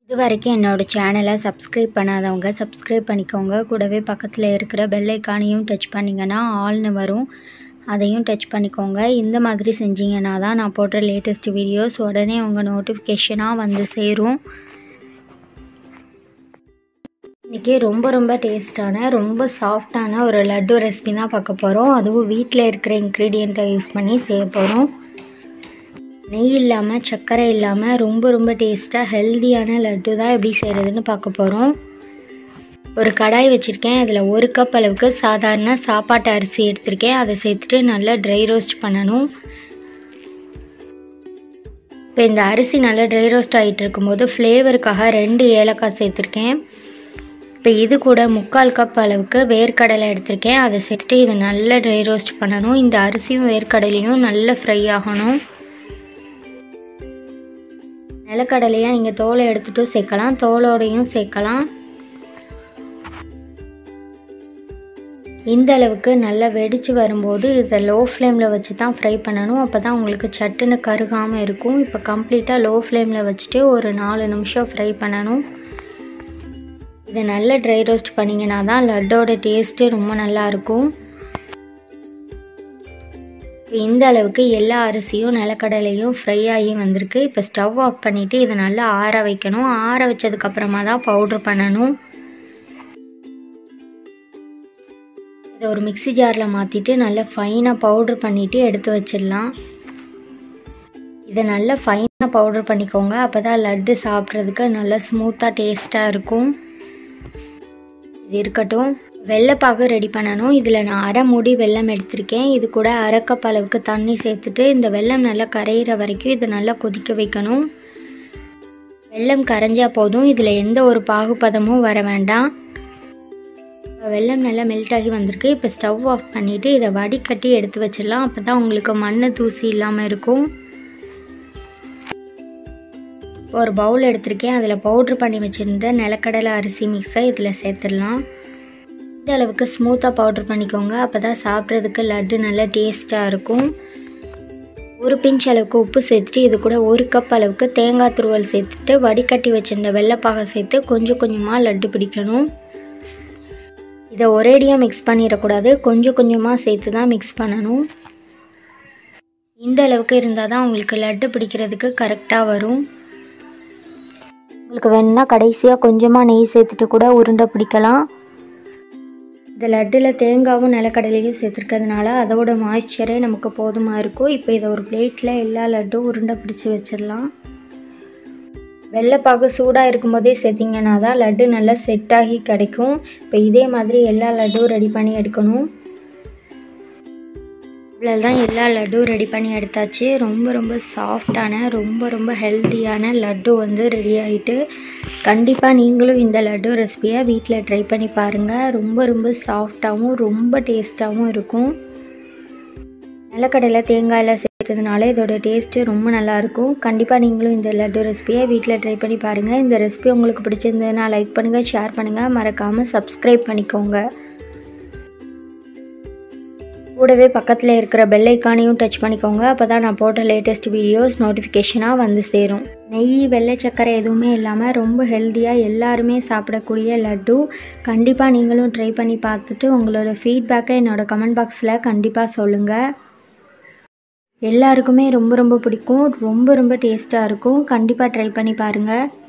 இதுவரைக்கும் என்னோட சேனலை சப்ஸ்கிரைப் பண்ணாதவங்க சப்ஸ்கிரைப் பண்ணிக்கோங்க. கூடவே பக்கத்தில் இருக்கிற பெல் ஐக்கானையும் டச் பண்ணிங்கன்னா ஆல்னு வரும், அதையும் டச் பண்ணிக்கோங்க. இந்த மாதிரி செஞ்சீங்கன்னா தான் நான் போடுற லேட்டஸ்ட் வீடியோஸ் உடனே உங்கள் நோட்டிஃபிகேஷனாக வந்து சேரும். இன்றைக்கி ரொம்ப டேஸ்டான ரொம்ப சாஃப்டான ஒரு லட்டு ரெசிபி தான் பார்க்க போகிறோம். அதுவும் வீட்டில் இருக்கிற இன்க்ரீடியண்ட்டை யூஸ் பண்ணி செய்ய போகிறோம். நெய் இல்லாமல் சர்க்கரை இல்லாமல் ரொம்ப டேஸ்ட்டாக ஹெல்த்தியான லட்டு தான் எப்படி செய்கிறதுன்னு பார்க்க போகிறோம். ஒரு கடாய் வச்சுருக்கேன். அதில் 1 கப் அளவுக்கு சாதாரண சாப்பாட்டு அரிசி எடுத்திருக்கேன். அதை சேர்த்துட்டு நல்லா ட்ரை ரோஸ்ட் பண்ணணும். இப்போ இந்த அரிசி நல்லா ட்ரை ரோஸ்ட் ஆகிட்டு இருக்கும்போது ஃப்ளேவருக்காக 2 ஏலக்காய் சேர்த்துருக்கேன். இப்போ இது கூட 3/4 கப் அளவுக்கு வேர்க்கடலை எடுத்திருக்கேன். அதை சேர்த்துட்டு இதை நல்லா ட்ரை ரோஸ்ட் பண்ணணும். இந்த அரிசியும் வேர்க்கடலையும் நல்லா ஃப்ரை ஆகணும். நிலக்கடலையாக நீங்கள் தோலை எடுத்துகிட்டும் சேர்க்கலாம், தோலோடையும் சேர்க்கலாம். இந்த அளவுக்கு நல்லா வெடித்து வரும்போது இதை லோ ஃப்ளேமில் வச்சு தான் ஃப்ரை பண்ணணும். அப்போ தான் உங்களுக்கு சட்டுன்னு கருகாமல் இருக்கும். இப்போ கம்ப்ளீட்டாக லோ ஃப்ளேமில் வச்சுட்டு ஒரு 4 நிமிஷம் ஃப்ரை பண்ணணும். இதை நல்லா ட்ரை ரோஸ்ட் பண்ணிங்கன்னா தான் லட்டோட டேஸ்ட்டு ரொம்ப நல்லாயிருக்கும். இந்த அளவுக்கு எல்லா அரிசியும் நிலக்கடலையும் ஃப்ரை ஆகி வந்திருக்கு. இப்போ ஸ்டவ் ஆஃப் பண்ணிவிட்டு இதை நல்லா ஆற வைக்கணும். ஆற வச்சதுக்கப்புறமா தான் பவுட்ரு பண்ணணும். இதை ஒரு மிக்ஸி ஜாரில் மாற்றிட்டு நல்லா ஃபைனாக பவுட்ரு பண்ணிவிட்டு எடுத்து வச்சிடலாம். இதை நல்லா ஃபைனாக பவுட்ரு பண்ணிக்கோங்க. அப்போ தான் லட்டு சாப்பிட்றதுக்கு நல்லா ஸ்மூத்தாக டேஸ்ட்டாக இருக்கும். இது இருக்கட்டும். வெள்ளைப்பாகு ரெடி பண்ணணும். இதில் நான் 1/2 மூடி வெல்லம் எடுத்திருக்கேன். இது கூட 1/2 கப் அளவுக்கு தண்ணி சேர்த்துட்டு இந்த வெல்லம் நல்லா கரையிற வரைக்கும் இதை நல்லா கொதிக்க வைக்கணும். வெல்லம் கரைஞ்சால் போதும். இதில் எந்த ஒரு பாகுபதமும் வர வேண்டாம். வெல்லம் நல்லா மெல்ட் ஆகி வந்திருக்கு. இப்போ ஸ்டவ் ஆஃப் பண்ணிவிட்டு இதை வடிகட்டி எடுத்து வச்சிடலாம். அப்போ தான் உங்களுக்கு மண் தூசி இல்லாமல் இருக்கும். ஒரு பவுல் எடுத்திருக்கேன். அதில் பவுட்ரு பண்ணி வச்சுருந்த நிலக்கடலை அரிசி மிக்ஸை இதில் சேர்த்துடலாம். இந்த அளவுக்கு ஸ்மூத்தாக பவுட்ரு பண்ணிக்கோங்க. அப்போ தான் சாப்பிட்றதுக்கு லட்டு நல்லா டேஸ்ட்டாக இருக்கும். ஒரு பிஞ்ச் அளவுக்கு உப்பு சேர்த்துட்டு இது கூட 1 கப் அளவுக்கு தேங்காய் துருவல் சேர்த்துட்டு வடிகட்டி வச்சிருந்த வெள்ளைப்பாகை சேர்த்து கொஞ்சமாக லட்டு பிடிக்கணும். இதை ஒரேடியாக மிக்ஸ் பண்ணிடக்கூடாது, கொஞ்சமாக சேர்த்து தான் மிக்ஸ் பண்ணணும். இந்த அளவுக்கு இருந்தால் தான் உங்களுக்கு லட்டு பிடிக்கிறதுக்கு கரெக்டாக வரும். உங்களுக்கு வேணும்னா கடைசியாக கொஞ்சமாக நெய் சேர்த்துட்டு கூட உருண்டை பிடிக்கலாம். இந்த லட்டில் தேங்காயும் நிலக்கடலையும் சேர்த்துருக்கிறதுனால அதோட மாய்ஸ்சரே நமக்கு போதுமாக இருக்கும். இப்போ இதை ஒரு பிளேட்டில் எல்லா லட்டும் உருண்டை பிடிச்சி வச்சிடலாம். வெள்ளைப்பாகு சூடாக இருக்கும்போதே சேர்த்திங்கன்னா தான் லட்டு நல்லா செட் ஆகி கிடைக்கும். இப்போ இதே மாதிரி எல்லா லட்டும் ரெடி பண்ணி எடுக்கணும். இவ்வளோதான், எல்லா லட்டும் ரெடி பண்ணி எடுத்தாச்சு. ரொம்ப சாஃப்டான ரொம்ப ஹெல்த்தியான லட்டு வந்து ரெடி ஆகிட்டு. கண்டிப்பாக நீங்களும் இந்த லட்டு ரெசிபியை வீட்டில் ட்ரை பண்ணி பாருங்கள். ரொம்ப சாஃப்டாகவும் ரொம்ப டேஸ்ட்டாகவும் இருக்கும். நிலக்கடலை தேங்காயில் சேர்த்ததுனால இதோட டேஸ்ட்டு ரொம்ப நல்லாயிருக்கும். கண்டிப்பாக நீங்களும் இந்த லட்டு ரெசிபியை வீட்டில் ட்ரை பண்ணி பாருங்கள். இந்த ரெசிபி உங்களுக்கு பிடிச்சிருந்ததுன்னா லைக் பண்ணுங்கள், ஷேர் பண்ணுங்கள், மறக்காமல் சப்ஸ்கிரைப் பண்ணிக்கோங்க. கூடவே பக்கத்தில் இருக்கிற பெல் ஐக்கானையும் டச் பண்ணிக்கோங்க. அப்போ தான் நான் போடுற லேட்டஸ்ட் வீடியோஸ் நோட்டிஃபிகேஷனாக வந்து சேரும். நெய் வெள்ளை சர்க்கரை எதுவுமே இல்லாமல் ரொம்ப ஹெல்த்தியாக எல்லாருமே சாப்பிடக்கூடிய லட்டு. கண்டிப்பாக நீங்களும் ட்ரை பண்ணி பார்த்துட்டு உங்களோட ஃபீட்பேக்கை என்னோட கமெண்ட் பாக்ஸில் கண்டிப்பாக சொல்லுங்கள். எல்லாருக்குமே ரொம்ப பிடிக்கும். ரொம்ப டேஸ்ட்டாக இருக்கும். கண்டிப்பாக ட்ரை பண்ணி பாருங்கள்.